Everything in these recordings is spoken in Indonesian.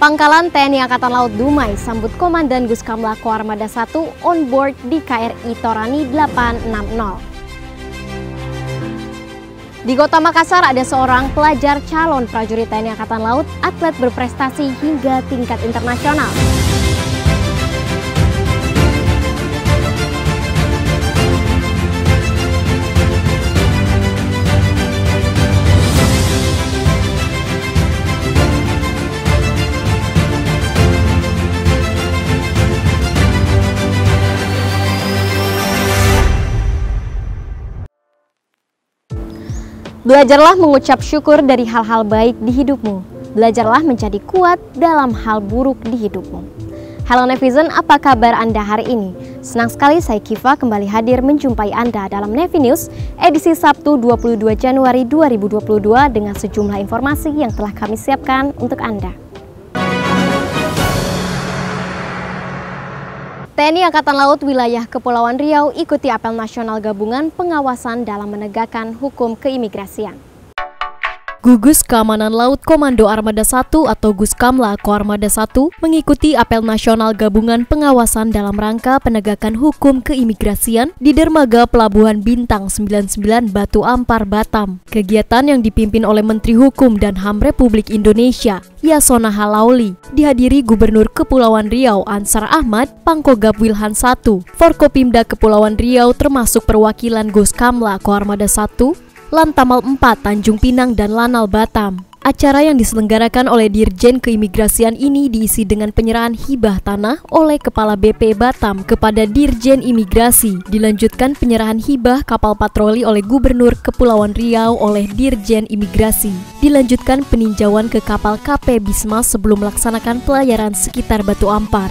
Pangkalan TNI Angkatan Laut Dumai sambut Komandan Guskamla Koarmada 1 on board di KRI Torani 860. Di Kota Makassar ada seorang pelajar calon prajurit TNI Angkatan Laut, atlet berprestasi hingga tingkat internasional. Belajarlah mengucap syukur dari hal-hal baik di hidupmu. Belajarlah menjadi kuat dalam hal buruk di hidupmu. Halo netizen, apa kabar Anda hari ini? Senang sekali saya Kiva kembali hadir menjumpai Anda dalam Nevi News edisi Sabtu 22 Januari 2022 dengan sejumlah informasi yang telah kami siapkan untuk Anda. TNI Angkatan Laut Wilayah Kepulauan Riau ikuti apel nasional gabungan pengawasan dalam menegakkan hukum keimigrasian. Gugus Keamanan Laut Komando Armada 1 atau Guskamla Koarmada 1 mengikuti apel nasional gabungan pengawasan dalam rangka penegakan hukum keimigrasian di Dermaga Pelabuhan Bintang 99 Batu Ampar, Batam. Kegiatan yang dipimpin oleh Menteri Hukum dan HAM Republik Indonesia, Yasona Halauli, dihadiri Gubernur Kepulauan Riau Ansar Ahmad, Pangkogap Wilhan 1, Forkopimda Kepulauan Riau termasuk perwakilan Guskamla Koarmada 1, Lantamal 4 Tanjung Pinang dan Lanal Batam. Acara yang diselenggarakan oleh Dirjen Keimigrasian ini diisi dengan penyerahan hibah tanah oleh Kepala BP Batam kepada Dirjen Imigrasi. Dilanjutkan penyerahan hibah kapal patroli oleh Gubernur Kepulauan Riau oleh Dirjen Imigrasi. Dilanjutkan peninjauan ke kapal KP Bisma sebelum melaksanakan pelayaran sekitar Batu Ampar.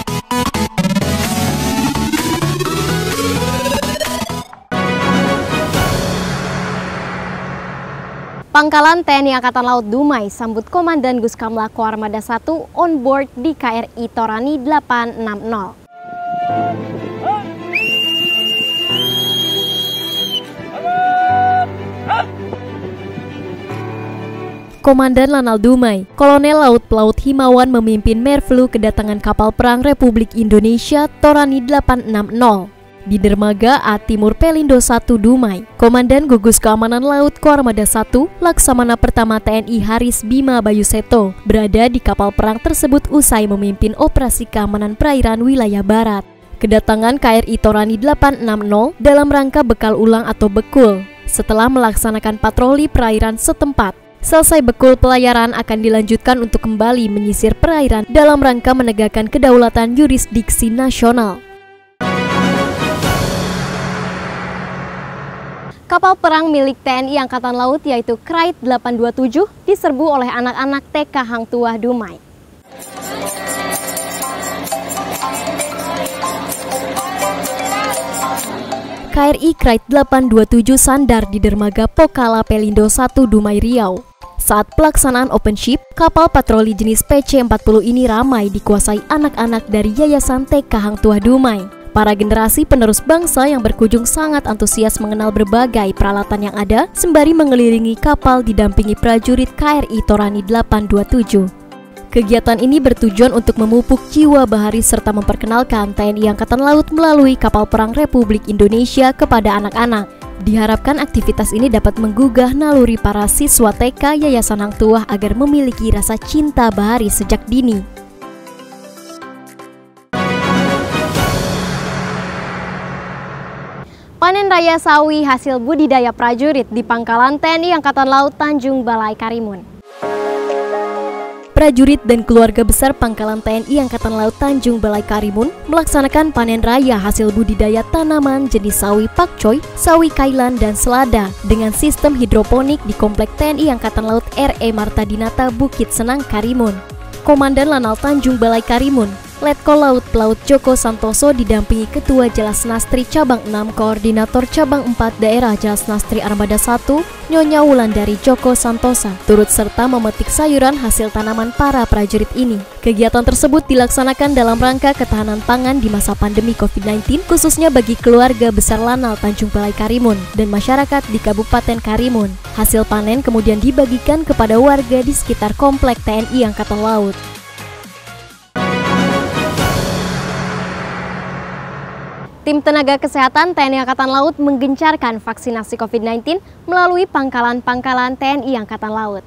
Pangkalan TNI Angkatan Laut Dumai sambut Komandan Guskamla Koarmada 1 on board di KRI Torani 860. Komandan Lanal Dumai, Kolonel Laut Pelaut Himawan memimpin Merflu kedatangan kapal perang Republik Indonesia Torani 860. Di Dermaga A Timur Pelindo 1 Dumai, Komandan Gugus Keamanan Laut Koarmada 1 Laksamana Pertama TNI Haris Bima Bayuseto berada di kapal perang tersebut usai memimpin operasi keamanan perairan wilayah barat. Kedatangan KRI Torani 860 dalam rangka bekal ulang atau bekul setelah melaksanakan patroli perairan setempat. Selesai bekul pelayaran akan dilanjutkan untuk kembali menyisir perairan dalam rangka menegakkan kedaulatan yurisdiksi nasional. Kapal perang milik TNI Angkatan Laut yaitu Krait 827 diserbu oleh anak-anak TK Hang Tuah Dumai. KRI Krait 827 sandar di Dermaga Pokala Pelindo 1 Dumai Riau. Saat pelaksanaan open ship, kapal patroli jenis PC-40 ini ramai dikuasai anak-anak dari Yayasan TK Hang Tuah Dumai. Para generasi penerus bangsa yang berkunjung sangat antusias mengenal berbagai peralatan yang ada sembari mengelilingi kapal didampingi prajurit KRI Torani 827. Kegiatan ini bertujuan untuk memupuk jiwa bahari serta memperkenalkan TNI Angkatan Laut melalui kapal perang Republik Indonesia kepada anak-anak. Diharapkan aktivitas ini dapat menggugah naluri para siswa TK Yayasan Hang Tuah agar memiliki rasa cinta bahari sejak dini. Panen raya sawi hasil budidaya prajurit di Pangkalan TNI Angkatan Laut Tanjung Balai Karimun. Prajurit dan keluarga besar Pangkalan TNI Angkatan Laut Tanjung Balai Karimun melaksanakan panen raya hasil budidaya tanaman jenis sawi pakcoy, sawi kailan, dan selada dengan sistem hidroponik di Komplek TNI Angkatan Laut RE Marta Dinata Bukit Senang Karimun. Komandan Lanal Tanjung Balai Karimun, Letkol Laut Pelaut Joko Santoso didampingi Ketua Jalasnastri Cabang 6 Koordinator Cabang 4 Daerah Jalasnastri Armada 1 Nyonya Wulandari Joko Santosa turut serta memetik sayuran hasil tanaman para prajurit ini. Kegiatan tersebut dilaksanakan dalam rangka ketahanan pangan di masa pandemi COVID-19 khususnya bagi keluarga besar Lanal Tanjung Balai Karimun dan masyarakat di Kabupaten Karimun. Hasil panen kemudian dibagikan kepada warga di sekitar Komplek TNI Angkatan Laut. Tim tenaga kesehatan TNI Angkatan Laut menggencarkan vaksinasi COVID-19 melalui pangkalan-pangkalan TNI Angkatan Laut.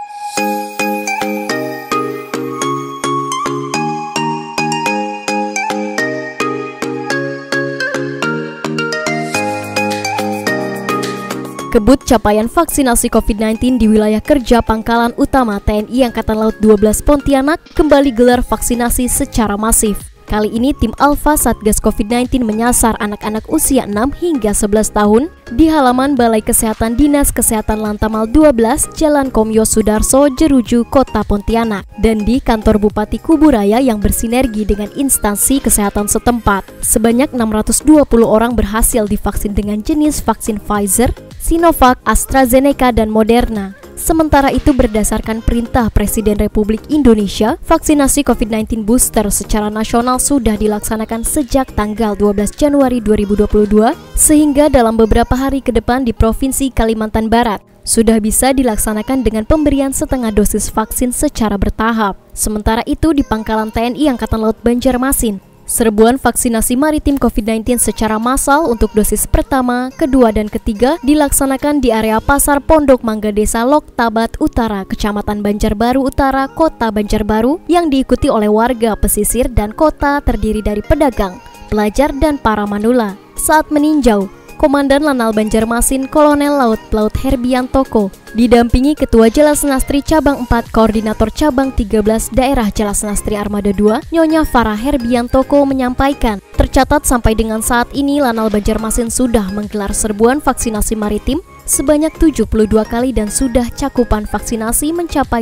Kebut capaian vaksinasi COVID-19 di wilayah kerja Pangkalan Utama TNI Angkatan Laut 12 Pontianak kembali gelar vaksinasi secara masif. Kali ini tim Alfa Satgas COVID-19 menyasar anak-anak usia 6 hingga 11 tahun di halaman Balai Kesehatan Dinas Kesehatan Lantamal 12 Jalan Komyo Sudarso, Jeruju, Kota Pontianak dan di kantor Bupati Kuburaya yang bersinergi dengan instansi kesehatan setempat. Sebanyak 620 orang berhasil divaksin dengan jenis vaksin Pfizer, Sinovac, AstraZeneca, dan Moderna. Sementara itu berdasarkan perintah Presiden Republik Indonesia, vaksinasi COVID-19 booster secara nasional sudah dilaksanakan sejak tanggal 12 Januari 2022, sehingga dalam beberapa hari ke depan di Provinsi Kalimantan Barat sudah bisa dilaksanakan dengan pemberian setengah dosis vaksin secara bertahap. Sementara itu di Pangkalan TNI Angkatan Laut Banjarmasin, serbuan vaksinasi maritim COVID-19 secara massal untuk dosis pertama, kedua, dan ketiga dilaksanakan di area Pasar Pondok Mangga Desa Loktabat Utara, Kecamatan Banjarbaru Utara, Kota Banjarbaru, yang diikuti oleh warga pesisir dan kota terdiri dari pedagang, pelajar, dan para manula. Saat meninjau, Komandan Lanal Banjarmasin Kolonel Laut Pelaut Herbiantoko didampingi Ketua Jalasnastri Cabang 4 Koordinator Cabang 13 Daerah Jalasnastri Armada 2 Nyonya Farah Herbiantoko menyampaikan, tercatat sampai dengan saat ini Lanal Banjarmasin sudah menggelar serbuan vaksinasi maritim sebanyak 72 kali dan sudah cakupan vaksinasi mencapai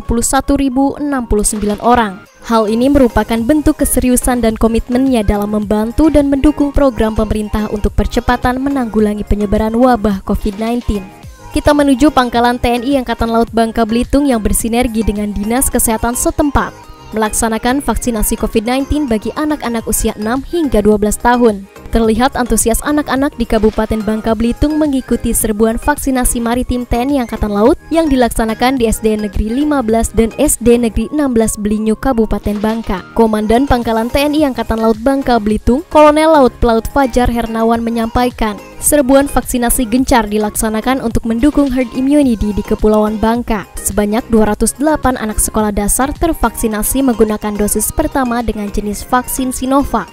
21.069 orang. Hal ini merupakan bentuk keseriusan dan komitmennya dalam membantu dan mendukung program pemerintah untuk percepatan menanggulangi penyebaran wabah COVID-19. Kita menuju Pangkalan TNI Angkatan Laut Bangka Belitung yang bersinergi dengan Dinas Kesehatan setempat, melaksanakan vaksinasi COVID-19 bagi anak-anak usia 6 hingga 12 tahun. Terlihat antusias anak-anak di Kabupaten Bangka Belitung mengikuti serbuan vaksinasi maritim TNI Angkatan Laut yang dilaksanakan di SD Negeri 15 dan SD Negeri 16 Belinyu, Kabupaten Bangka. Komandan Pangkalan TNI Angkatan Laut Bangka Belitung, Kolonel Laut Pelaut Fajar Hernawan menyampaikan, serbuan vaksinasi gencar dilaksanakan untuk mendukung herd immunity di Kepulauan Bangka. Sebanyak 208 anak sekolah dasar tervaksinasi menggunakan dosis pertama dengan jenis vaksin Sinovac.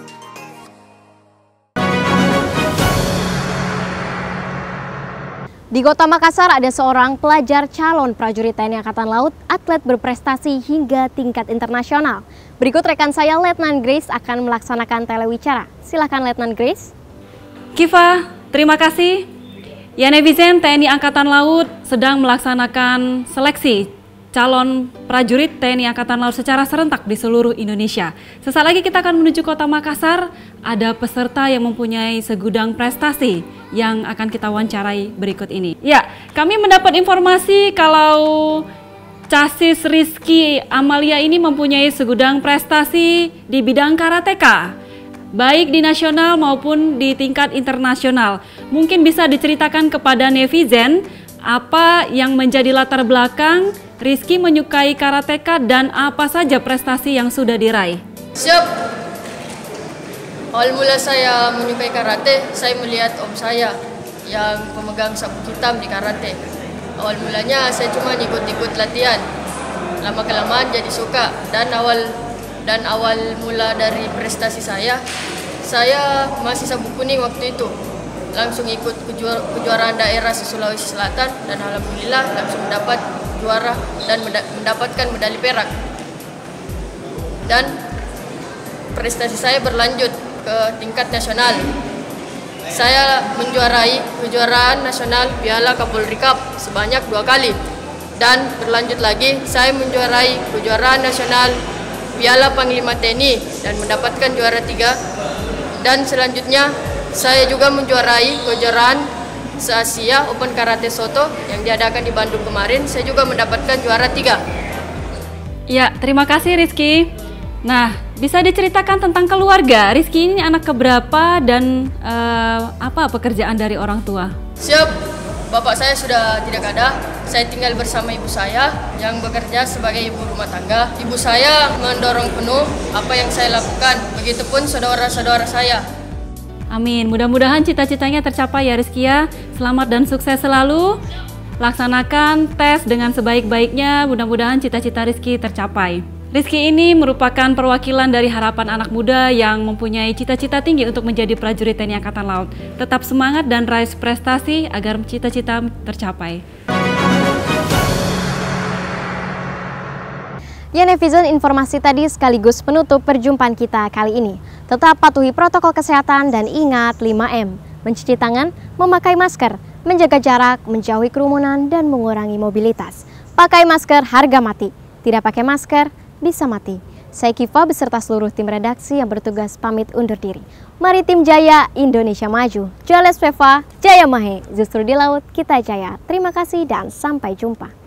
Di Kota Makassar ada seorang pelajar calon prajurit TNI Angkatan Laut, atlet berprestasi hingga tingkat internasional. Berikut rekan saya Letnan Grace akan melaksanakan telewicara. Silakan Letnan Grace. Kiva, terima kasih. Ya, netizen, TNI Angkatan Laut sedang melaksanakan seleksi calon prajurit TNI Angkatan Laut secara serentak di seluruh Indonesia. Sesaat lagi kita akan menuju Kota Makassar. Ada peserta yang mempunyai segudang prestasi yang akan kita wawancarai berikut ini. Ya, kami mendapat informasi kalau Casis Rizky Amalia ini mempunyai segudang prestasi di bidang karateka, baik di nasional maupun di tingkat internasional. Mungkin bisa diceritakan kepada netizen apa yang menjadi latar belakang Rizky menyukai karateka dan apa saja prestasi yang sudah diraih. Siap. Awal mula saya menyukai karate, saya melihat om saya yang pemegang sabuk hitam di karate. Awal mulanya saya cuma ikut-ikut latihan. Lama-kelamaan jadi suka dan awal mula dari prestasi saya masih sabuk kuning waktu itu. Langsung ikut kejuaraan daerah se-Sulawesi Selatan dan alhamdulillah langsung mendapat juara dan mendapatkan medali perak. Dan prestasi saya berlanjut ke tingkat nasional. Saya menjuarai kejuaraan nasional Piala Kapolri Cup sebanyak 2 kali. Dan berlanjut lagi, saya menjuarai kejuaraan nasional Piala Panglima TNI dan mendapatkan juara 3. Dan selanjutnya, saya juga menjuarai kejuaraan se-Asia Open Karate Soto yang diadakan di Bandung kemarin. Saya juga mendapatkan juara 3. Ya, terima kasih Rizky. Nah, bisa diceritakan tentang keluarga. Rizky ini anak keberapa dan apa pekerjaan dari orang tua? Siap, bapak saya sudah tidak ada. Saya tinggal bersama ibu saya yang bekerja sebagai ibu rumah tangga. Ibu saya mendorong penuh apa yang saya lakukan. Begitupun saudara-saudara saya. Amin. Mudah-mudahan cita-citanya tercapai ya Rizky ya. Selamat dan sukses selalu. Laksanakan tes dengan sebaik-baiknya. Mudah-mudahan cita-cita Rizky tercapai. Rizky ini merupakan perwakilan dari harapan anak muda yang mempunyai cita-cita tinggi untuk menjadi prajurit TNI Angkatan Laut. Tetap semangat dan raih prestasi agar cita-cita tercapai. Ya netizen, informasi tadi sekaligus penutup perjumpaan kita kali ini. Tetap patuhi protokol kesehatan dan ingat 5M. Mencuci tangan, memakai masker, menjaga jarak, menjauhi kerumunan, dan mengurangi mobilitas. Pakai masker harga mati. Tidak pakai masker, bisa mati. Saya Kiva beserta seluruh tim redaksi yang bertugas pamit undur diri. Mari tim Jaya, Indonesia maju. Joles Peva, Jaya Mahe. Justru di laut kita jaya. Terima kasih dan sampai jumpa.